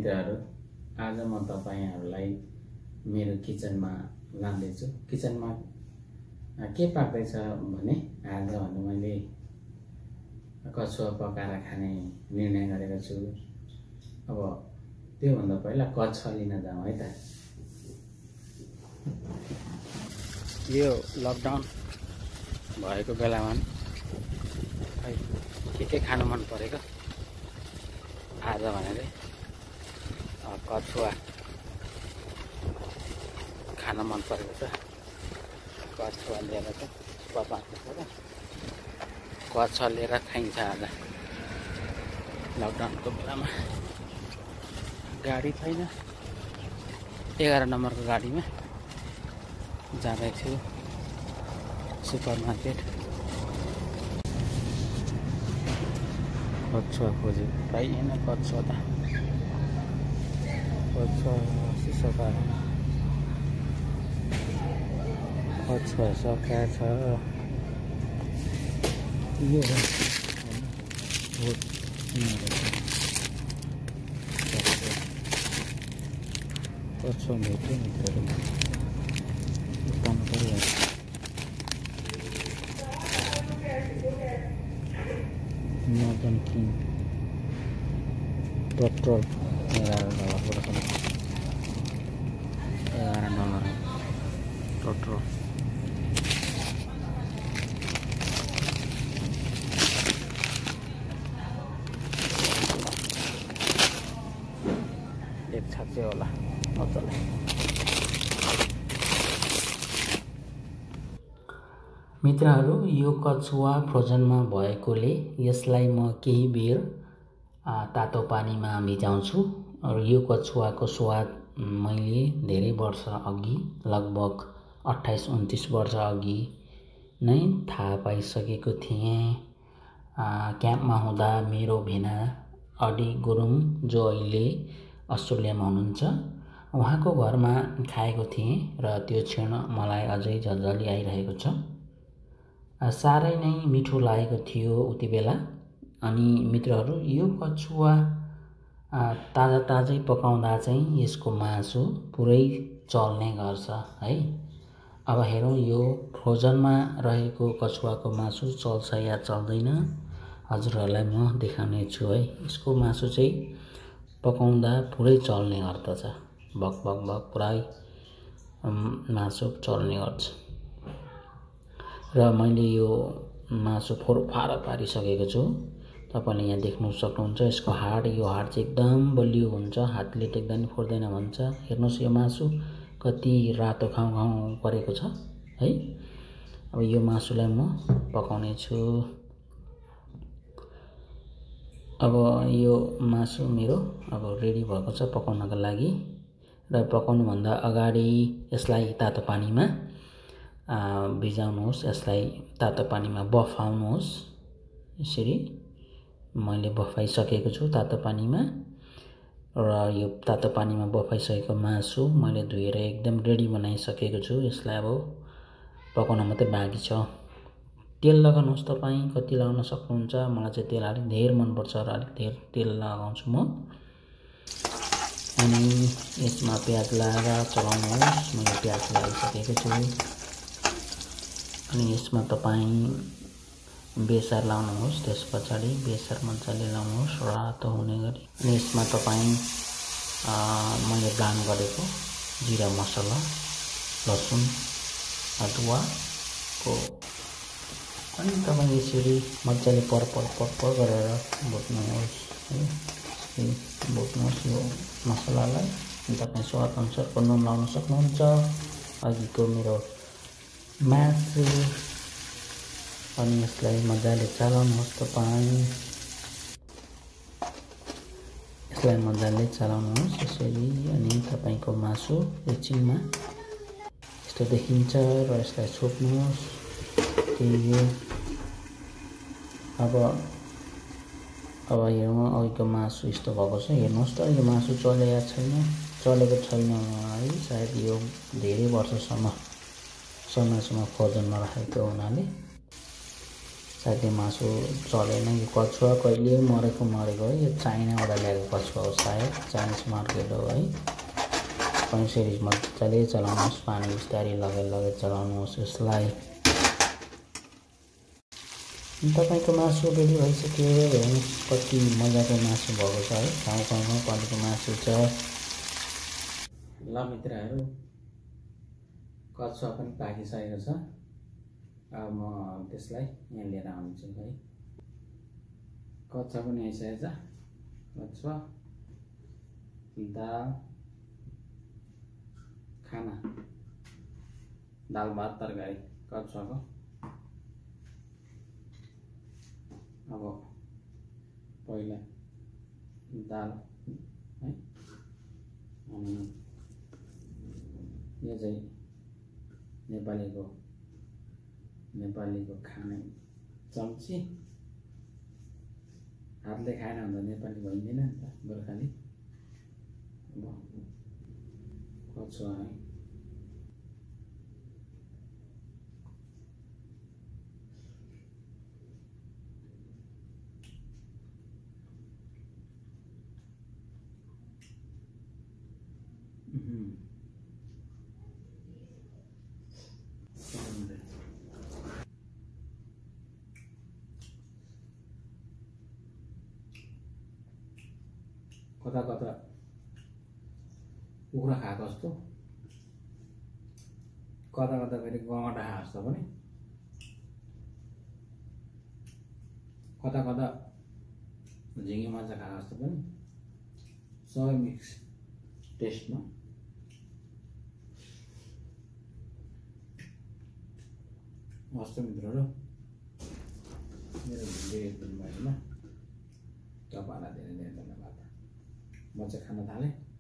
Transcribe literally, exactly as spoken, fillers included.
मित्रहरू, आज म तपाईहरुलाई मेरो किचनमा लाँदैछु। किचनमा के पाक्दैछ भने आज भने मैले कछुवा पकाएर खाने निर्णय गरेको छु। अब त्यो भन्दा पहिला कछुवा लिन जाउँ है त। यो लकडाउन भएको बेलामा है के के खान मन परेको आज भनेर कछुवा खान मन परेको छ। कछुवा लिएर त पकाएको छ र कछुवा लिएर खाइन्छ आज लकडाउनको बेलामा। गाडी छैन, एघार नम्बरको गाडीमा जाँदैछु सुपर मार्केट। कछुवा खोज्यो पाइएन कछुवा त। कछुवा सका कछुवा सका छ। यो कछुवा भेट्यो मित्रहरू, उताउनु परिहाल्छ। नर्दन किङ पेट्रोल एघार डलरबाट पनि एघार डलर पेट्रोल। एक छाचे होला मजाले। मित्रहरू, यो कछुवा फ्रोजनमा भएकोले यसलाई म केही बेर तातो पानीमा भिजाउँछु। र यो कछुवाको स्वाद मैले धेरै वर्ष अघि, लगभग अट्ठाइस उन्तिस वर्ष अघि नै थाहा पाइसकेको थिएँ। क्याम्पमा हुँदा मेरो भेना अडी गुरुङ, जो अहिले अस्ट्रेलियामा हुनुहुन्छ, उहाँको घरमा खाएको थिएँ र त्यो क्षण मलाई अझै झलझली आइरहेको छ। साह्रै नै मिठो लागेको थियो उति बेला। अनि मित्रहरू, यो कछुवा ताजा ताजै पकाउँदा चाहिँ यसको मासु पुरै चल्ने गर्छ है। अब हेरौँ यो फ्रोजनमा रहेको कछुवाको मासु चल्छ या चल्दैन, हजुरहरूलाई म देखाउने छु है। यसको मासु चाहिँ पकाउँदा पुरै चल्ने गर्दछ, भक भक भक पुरै मासु चल्ने गर्छ। र मैले यो मासु फोरफार पारिसकेको छु। तपाईँले यहाँ देख्नु सक्नुहुन्छ यसको हाड। यो हाड चाहिँ एकदम बलियो हुन्छ, हातले टेक्दा नि फोर्दैन भन्छ। हेर्नुहोस् यो मासु कति रातो खाउँ खाउँ परेको छ है। अब यो मासुलाई म पकाउने छु। अब यो मासु मेरो अब रेडी भएको छ पकाउनको लागि। र पकाउनुभन्दा अगाडि यसलाई तातो पानीमा भिजाउनुहोस्। यसलाई तातो पानीमा बफाउनुहोस्। यसरी मैले बफाइसकेको छु तातो पानीमा। र यो तातो पानीमा बफाइसकेको मासु मैले धोएर एकदम रेडी बनाइसकेको छु। यसलाई अब पकाउन मात्रै बाँकी छ। तेल लगाउनुहोस्, तपाईँ कति लगाउन सक्नुहुन्छ। मलाई चाहिँ तेल अलिक धेरै मनपर्छ र अलिक धेरै तेल लगाउँछु म। अनि यसमा प्याज लगाएर चलाउनुहोस्। मैले प्याज लगाइसकेको छु। अनि यसमा तपाईँ बेसार लाउनुहोस्। त्यस पछाडि बेसार मजाले लाउनुहोस् रातो हुने गरी। अनि यसमा तपाईँ मैले गान गरेको जिरा मसला, लसुन, अदुवाको अनि तपाईँ यसरी मजाले परपर परपर गरेर भुट्नुहोस् है। भुट्नुहोस् यो मसलालाई। तपाईँ स्वाद अनुसारको नुन लाउन सक्नुहुन्छ। अघिको मेरो मासु अनि यसलाई मजाले चलाउनुहोस् तपाईँ। यसलाई मजाले चलाउनुहोस् यसरी। अनि तपाईँको मासु एकछिनमा यस्तो देखिन्छ र यसलाई छोप्नुहोस्। त्यही हो। अब अब हेरौँ अघिको मासु यस्तो भएको छ। हेर्नुहोस् त यो मासु चलेको छैन, चलेको छैन है। सायद यो धेरै वर्षसम्म समयसम्म फ्रोजनमा राखेको हुनाले सायद यो मासु चलेन। यो कछुवा कहिले मरेको मरेको है। यो चाइनाबाट ल्याएको कछुवा हो सायद, चाइनिज मार्केट हो है। कसरी मजाले चलाउनुहोस्, पानी बिस्तारै लगेर लगेर चलाउनुहोस् यसलाई। तपाईँको मासु रेडी भइसक्यो। हेर्नुहोस् कति मजाको मासु भएको छ है। ठाउँ ठाउँमा परेको मासु छ। ल मित्रहरू, कछुवा पनि पाकिसकेको छ। अब म त्यसलाई यहाँ लिएर आउँछु है। कछुवा पनि आइसकेको छ। कछुवा, दाल, खाना, दाल भात तरकारी कछुवाको। अब पहिला दाल है, अनि यो चाहिँ नेपालीको नेपालीको खाने चम्ची। हातले खाएन भने त नेपाली भइँदैन नि त, गोर्खाली। कछुवा है, कता कता कुखुरा खाएको जस्तो, कता कता फेरि गँगटा खाएको जस्तो पनि, कता कता झिँगे माछा खाएको जस्तो पनि, सबै मिक्स टेस्टमा। हस् त मित्रहरू, मेरो भिडियो हेरिदिनु भएकोमा तपाईँहरूलाई धेरै धेरै धन्यवाद। म चाहिँ खाना थालेँ।